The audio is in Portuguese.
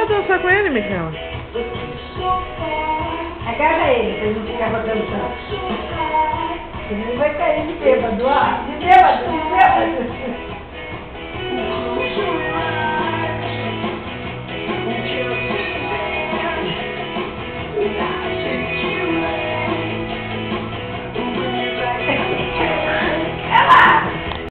vai dançar com ele, Micaela? Agarra ele, pra ele não ficar rodando tanto. Ele vai cair de bêbado, ó. De bêbado, de bêbado.